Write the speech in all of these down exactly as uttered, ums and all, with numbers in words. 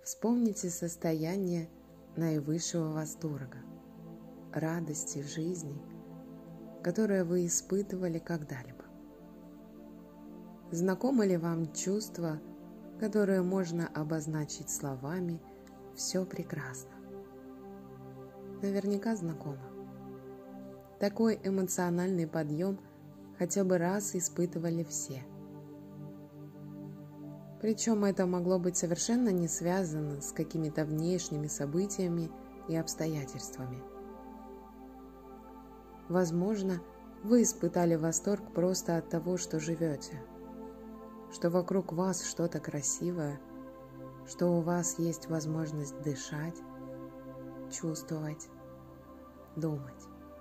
Вспомните состояние наивысшего восторга, радости в жизни, которое вы испытывали когда-либо. Знакомо ли вам чувство, которое можно обозначить словами «все прекрасно»? Наверняка знакомо. Такой эмоциональный подъем хотя бы раз испытывали все. Причем это могло быть совершенно не связано с какими-то внешними событиями и обстоятельствами. Возможно, вы испытали восторг просто от того, что живете, что вокруг вас что-то красивое, что у вас есть возможность дышать, чувствовать, думать.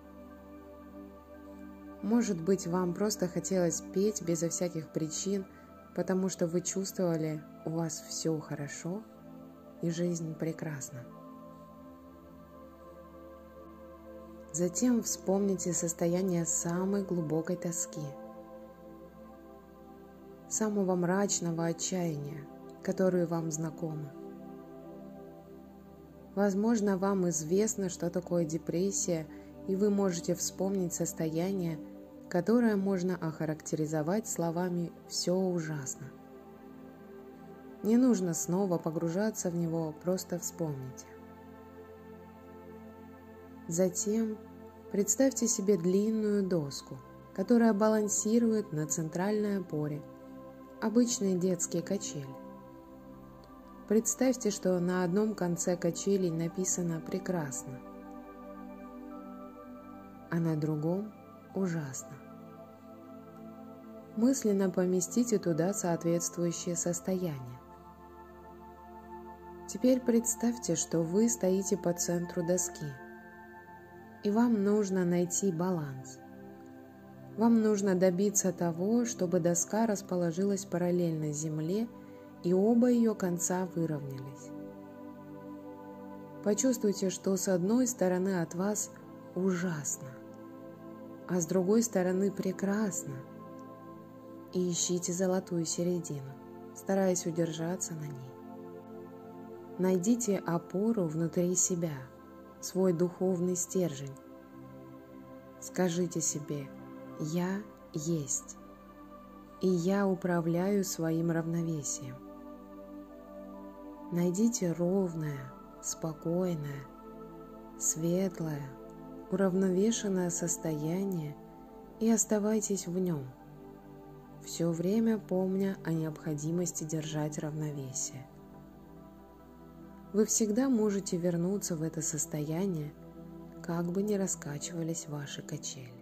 Может быть, вам просто хотелось петь безо всяких причин, потому что вы чувствовали, у вас все хорошо и жизнь прекрасна. Затем вспомните состояние самой глубокой тоски, самого мрачного отчаяния, которые вам знакомы. Возможно, вам известно, что такое депрессия, и вы можете вспомнить состояние, которое можно охарактеризовать словами «все ужасно». Не нужно снова погружаться в него, просто вспомните. Затем представьте себе длинную доску, которая балансирует на центральной опоре, обычные детские качели. Представьте, что на одном конце качелей написано «прекрасно», а на другом «ужасно». Мысленно поместите туда соответствующее состояние. Теперь представьте, что вы стоите по центру доски, и вам нужно найти баланс. Вам нужно добиться того, чтобы доска расположилась параллельно земле, и оба ее конца выровнялись. Почувствуйте, что с одной стороны от вас ужасно, а с другой стороны прекрасно, и ищите золотую середину, стараясь удержаться на ней. Найдите опору внутри себя, свой духовный стержень. Скажите себе: «Я есть, и я управляю своим равновесием». Найдите ровное, спокойное, светлое, уравновешенное состояние и оставайтесь в нем, все время помня о необходимости держать равновесие. Вы всегда можете вернуться в это состояние, как бы ни раскачивались ваши качели.